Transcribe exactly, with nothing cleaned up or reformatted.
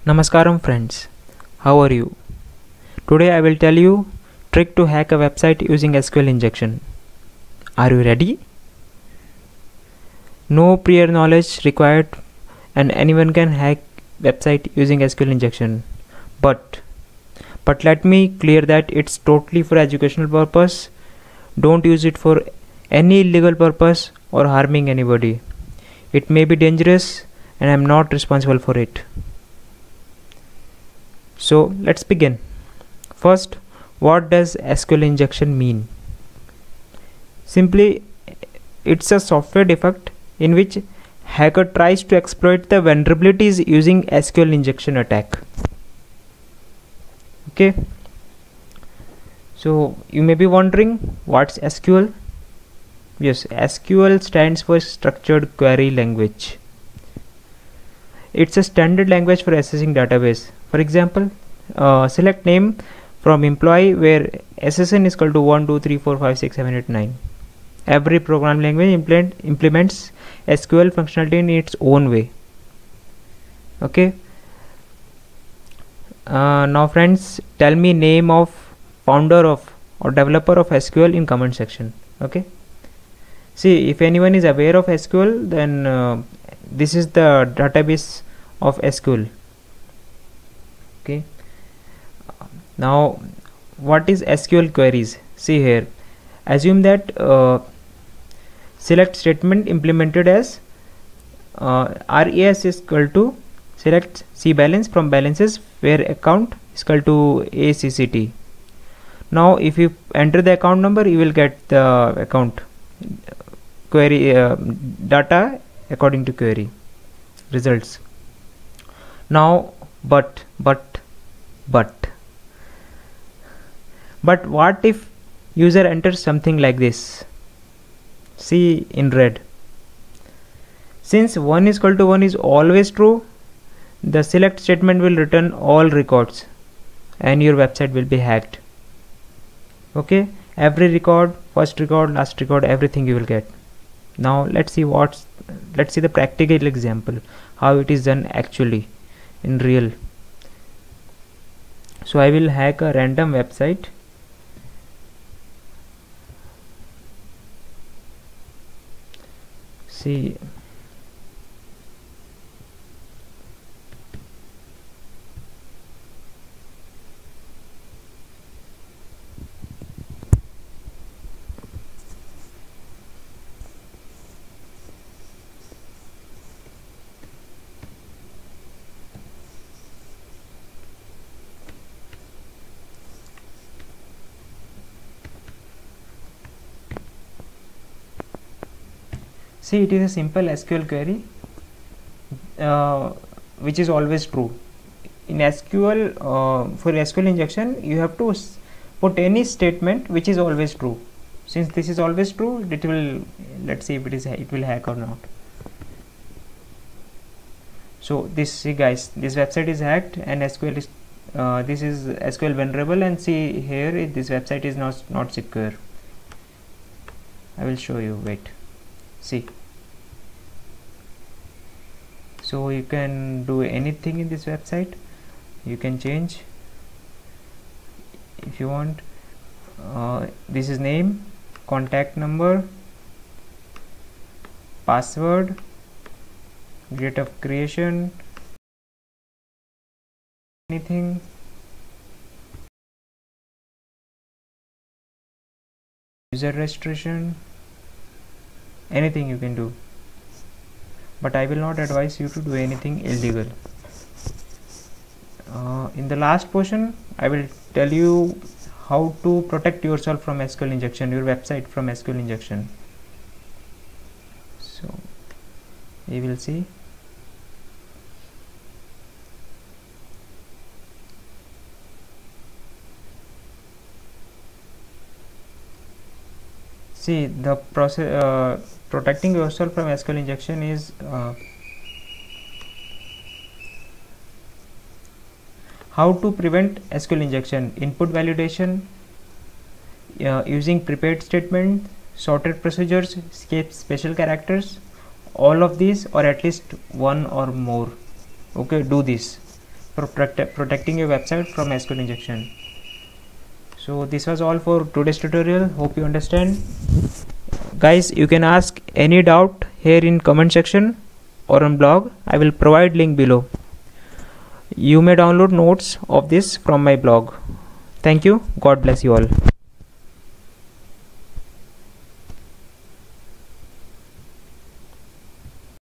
Namaskaram friends, how are you? Today I will tell you trick to hack a website using S Q L injection. Are you ready? No prior knowledge required and anyone can hack website using S Q L injection. But but let me clear that it's totally for educational purpose. Don't use it for any illegal purpose or harming anybody. It may be dangerous and I'm not responsible for it. So let's begin. First, what does S Q L injection mean? Simply, it's a software defect in which hacker tries to exploit the vulnerabilities using S Q L injection attack. Okay. So you may be wondering what's S Q L? Yes, S Q L stands for Structured Query Language. It's a standard language for accessing database. For example, uh, select name from employee where S S N is equal to one, two, three, four, five, six, seven, eight, nine. Every programming language implement, implements S Q L functionality in its own way. Okay. Uh, now friends, tell me name of founder of or developer of S Q L in comment section. Okay. See, if anyone is aware of S Q L, then uh, this is the database of S Q L. Okay. Now, what is S Q L queries? See here. Assume that uh, select statement implemented as uh, res is equal to select C balance from balances where account is equal to A C C T. Now, if you enter the account number, you will get the account query uh, data according to query results. Now, but but but but what if user enters something like this? See in red. Since one is equal to one is always true, the select statement will return all records and your website will be hacked. Okay, every record, first record, last record, everything you will get. Now let's see what's let's see the practical example, how it is done actually in real. So I will hack a random website. See, See, it is a simple S Q L query uh, which is always true. In S Q L, uh, for S Q L injection, you have to put any statement which is always true. Since this is always true, it will, let's see if it is it will hack or not. So this, see guys, this website is hacked and S Q L is uh, this is S Q L vulnerable, and see here it, this website is not not secure. I will show you. Wait. See, so you can do anything in this website. You can change if you want. Uh, this is name, contact number, password, date of creation, anything. User registration, anything you can do, but I will not advise you to do anything illegal. Uh, in the last portion, I will tell you how to protect yourself from S Q L injection, your website from S Q L injection. So we will see. See, the process uh, protecting yourself from S Q L injection is uh, how to prevent S Q L injection. Input validation, uh, using prepared statement, sorted procedures, escape special characters, all of these or at least one or more. Okay, do this. protect, protecting your website from S Q L injection. So this was all for today's tutorial. Hope you understand. Guys, you can ask any doubt here in comment section or on blog. I will provide link below. You may download notes of this from my blog. Thank you. God bless you all.